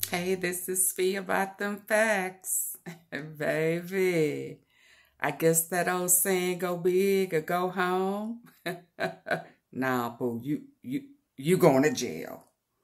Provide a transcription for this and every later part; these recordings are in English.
Hey, this is Fee about them facts. Baby, I guess that old saying go big or go home. Nah, boo, you going to jail.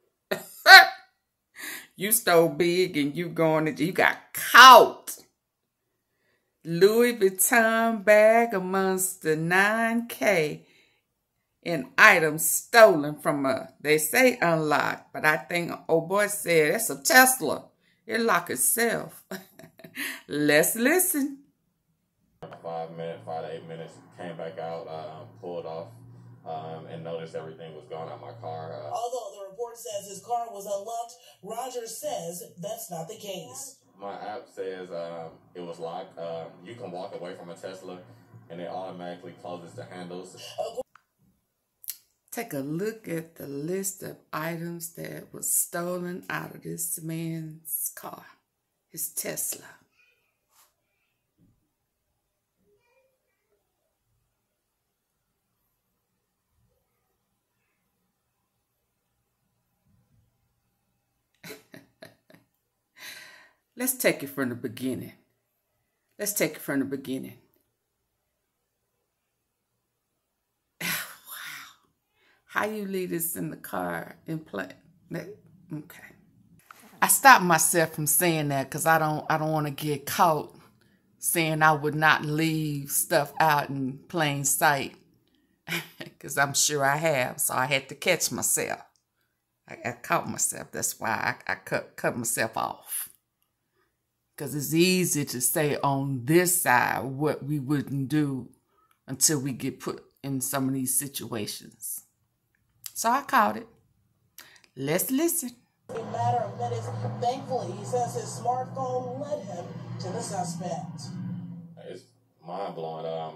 You stole big and you going to jail. You got caught. Louis Vuitton bag amongst the 9K in items stolen from they say unlocked, but I think old boy said that's a Tesla. It lock itself. Let's listen. 5 to 8 minutes, came back out, pulled off, and noticed everything was gone out my car. Although the report says his car was unlocked, Rogers says that's not the case. My app says it was locked. You can walk away from a Tesla, and it automatically closes the handles. Take a look at the list of items that was stolen out of this man's car, his Tesla. Let's take it from the beginning. How you leave this in the car and play? Okay. I stopped myself from saying that because I don't want to get caught saying I would not leave stuff out in plain sight. Because I'm sure I have. So I had to catch myself. I caught myself. That's why I cut myself off. Because it's easy to say on this side what we wouldn't do until we get put in some of these situations. So I caught it. Let's listen. In a matter of minutes, thankfully, he says his smartphone led him to the suspect. It's mind-blowing.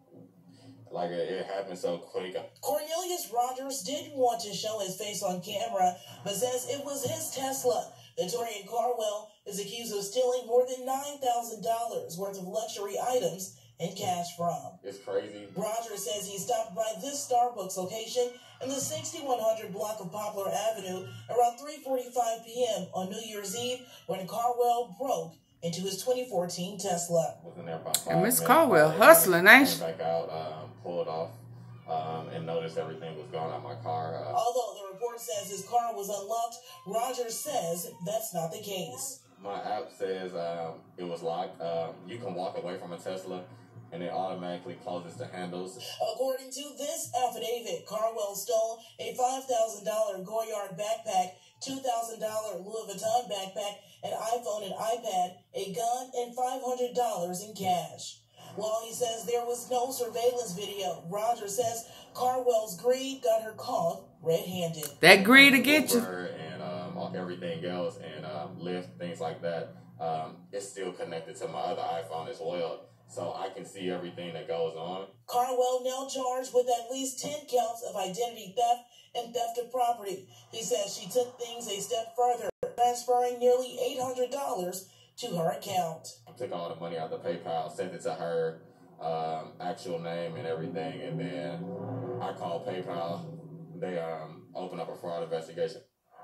Like it happened so quick. Cornelius Rogers didn't want to show his face on camera, but says it was his Tesla that Torian Carwell is accused of stealing more than $9,000 worth of luxury items and cash from. It's crazy. Rogers says he stopped by this Starbucks location in the 6100 block of Poplar Avenue around 3:45 p.m. on New Year's Eve when Carwell broke into his 2014 Tesla. And Miss Carwell hustling, ain't she? Back out, pulled off, and noticed everything was gone out my car. Although the report says his car was unlocked, Rogers says that's not the case. My app says it was locked. You can walk away from a Tesla, and it automatically closes the handles. According to this affidavit, Carwell stole a $5,000 Goyard backpack, $2,000 Louis Vuitton backpack, an iPhone and iPad, a gun, and $500 in cash. While he says there was no surveillance video, Rogers says Carwell's greed got her caught red-handed. That greed to get you. And everything else, and Lyft, things like that, it's still connected to my other iPhone as well. So I can see everything that goes on. Carwell now charged with at least 10 counts of identity theft and theft of property. He says she took things a step further, transferring nearly $800 to her account. I took all the money out of PayPal, sent it to her actual name and everything, and then I called PayPal. They opened up a fraud investigation.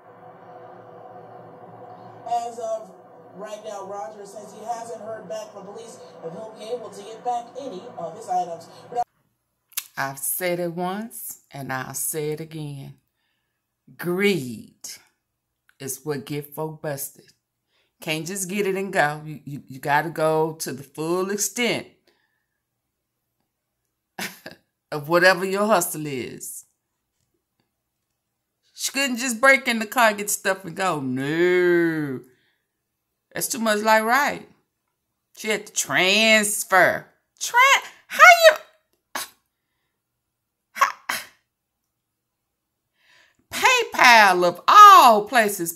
As of right now, Rogers says he hasn't heard back from police if he'll be able to get back any of his items. I've said it once, and I'll say it again. Greed is what get folk busted. Can't just get it and go. You got to go to the full extent of whatever your hustle is. She couldn't just break in the car, get stuff, and go. No. That's too much like right. She had to transfer. PayPal of all places.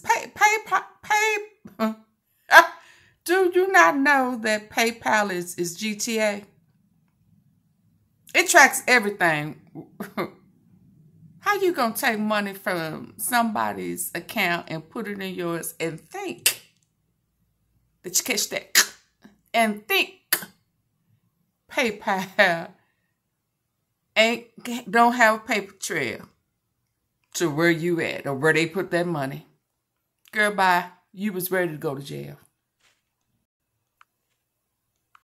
Do you not know that PayPal is GTA? It tracks everything. How you gonna take money from somebody's account and put it in yours and think that you catch that and think PayPal don't have a paper trail to where you at or where they put that money? Girl, bye. you was ready to go to jail.